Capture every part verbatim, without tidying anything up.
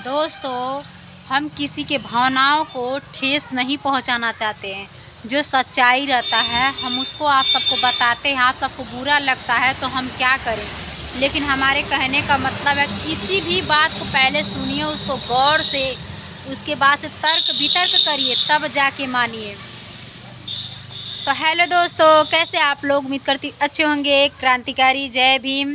दोस्तों, हम किसी के भावनाओं को ठेस नहीं पहुंचाना चाहते हैं। जो सच्चाई रहता है हम उसको आप सबको बताते हैं। आप सबको बुरा लगता है तो हम क्या करें, लेकिन हमारे कहने का मतलब है किसी भी बात को पहले सुनिए, उसको गौर से, उसके बाद से तर्क वितर्क करिए, तब जाके मानिए। तो हेलो दोस्तों, कैसे आप लोग? उम्मीद करती अच्छे होंगे। क्रांतिकारी जय भीम।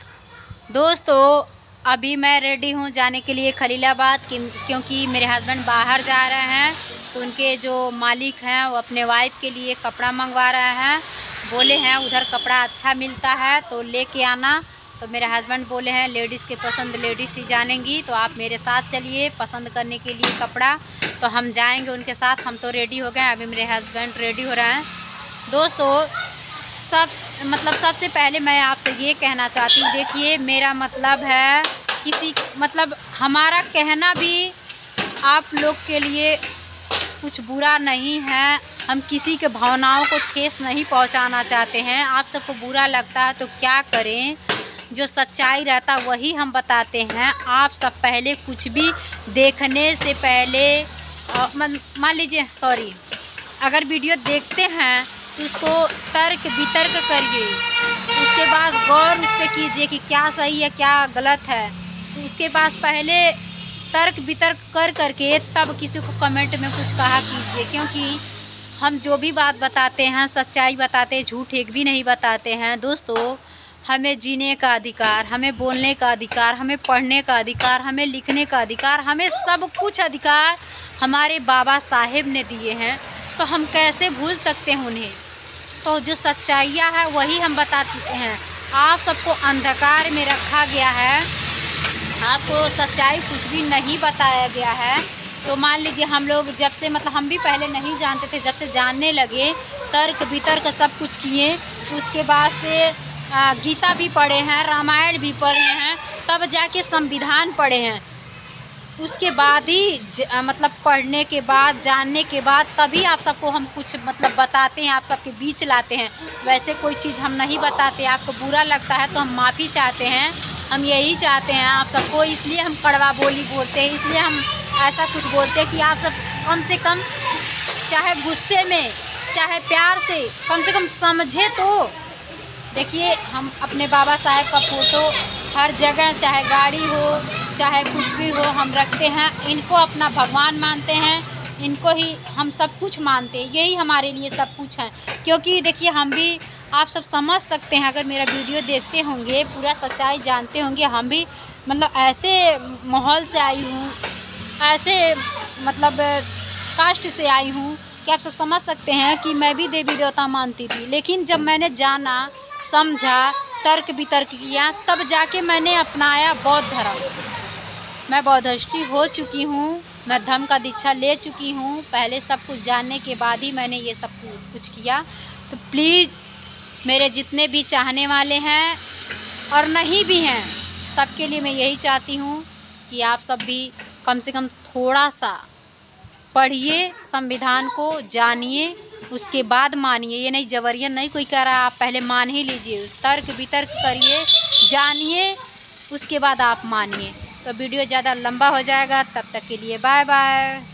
दोस्तों, अभी मैं रेडी हूँ जाने के लिए खलीलाबाद, क्योंकि मेरे हस्बैंड बाहर जा रहे हैं। तो उनके जो मालिक हैं वो अपने वाइफ के लिए कपड़ा मंगवा रहे हैं। बोले हैं उधर कपड़ा अच्छा मिलता है तो लेके आना। तो मेरे हस्बैंड बोले हैं लेडीज़ के पसंद लेडीज़ ही जानेंगी, तो आप मेरे साथ चलिए पसंद करने के लिए कपड़ा। तो हम जाएंगे उनके साथ। हम तो रेडी हो गए, अभी मेरे हस्बैंड रेडी हो रहे हैं। दोस्तों, सब मतलब सबसे पहले मैं आपसे ये कहना चाहती हूँ, देखिए मेरा मतलब है किसी मतलब हमारा कहना भी आप लोग के लिए कुछ बुरा नहीं है। हम किसी के भावनाओं को ठेस नहीं पहुंचाना चाहते हैं। आप सबको बुरा लगता है तो क्या करें, जो सच्चाई रहता वही हम बताते हैं। आप सब पहले कुछ भी देखने से पहले मान लीजिए सॉरी अगर वीडियो देखते हैं तो उसको तर्क वितर्क करिए, उसके बाद गौर उस पर कीजिए कि क्या सही है क्या गलत है। उसके बाद पहले तर्क वितर्क कर करके तब किसी को कमेंट में कुछ कहा कीजिए, क्योंकि हम जो भी बात बताते हैं सच्चाई बताते हैं, झूठ एक भी नहीं बताते हैं। दोस्तों, हमें जीने का अधिकार, हमें बोलने का अधिकार, हमें पढ़ने का अधिकार, हमें लिखने का अधिकार, हमें सब कुछ अधिकार हमारे बाबा साहेब ने दिए हैं। तो हम कैसे भूल सकते हैं उन्हें। तो जो सच्चाइयाँ है वही हम बताते हैं। आप सबको अंधकार में रखा गया है, आपको सच्चाई कुछ भी नहीं बताया गया है। तो मान लीजिए हम लोग जब से मतलब हम भी पहले नहीं जानते थे, जब से जानने लगे तर्क वितर्क सब कुछ किए, उसके बाद से गीता भी पढ़े हैं, रामायण भी पढ़े हैं, तब जाके संविधान पढ़े हैं। उसके बाद ही ज, मतलब पढ़ने के बाद जानने के बाद तभी आप सबको हम कुछ मतलब बताते हैं, आप सबके बीच लाते हैं। वैसे कोई चीज़ हम नहीं बताते। आपको बुरा लगता है तो हम माफ़ी चाहते हैं। हम यही चाहते हैं आप सबको, इसलिए हम कड़वा बोली बोलते हैं, इसलिए हम ऐसा कुछ बोलते हैं कि आप सब कम से कम चाहे गुस्से में चाहे प्यार से कम से कम समझे। तो देखिए हम अपने बाबा साहेब का फ़ोटो हर जगह, चाहे गाड़ी हो चाहे कुछ भी हो, हम रखते हैं। इनको अपना भगवान मानते हैं, इनको ही हम सब कुछ मानते हैं। यही हमारे लिए सब कुछ है। क्योंकि देखिए हम भी, आप सब समझ सकते हैं अगर मेरा वीडियो देखते होंगे, पूरा सच्चाई जानते होंगे। हम भी मतलब ऐसे माहौल से आई हूँ, ऐसे मतलब कास्ट से आई हूँ कि आप सब समझ सकते हैं कि मैं भी देवी देवता मानती थी। लेकिन जब मैंने जाना समझा तर्क वितर्क किया तब जाके मैंने अपनाया बौद्ध धर्म। मैं बौद्धिष्टि हो चुकी हूँ, मैं धर्म का दीक्षा ले चुकी हूँ। पहले सब कुछ जानने के बाद ही मैंने ये सब कुछ किया। तो प्लीज़ मेरे जितने भी चाहने वाले हैं और नहीं भी हैं, सबके लिए मैं यही चाहती हूँ कि आप सब भी कम से कम थोड़ा सा पढ़िए, संविधान को जानिए, उसके बाद मानिए। ये नहीं जबरियन नहीं कोई कह रहा आप पहले मान ही लीजिए। तर्क वितर्क करिए, जानिए, उसके बाद आप मानिए। तो वीडियो ज़्यादा लंबा हो जाएगा। तब तक के लिए बाय बाय।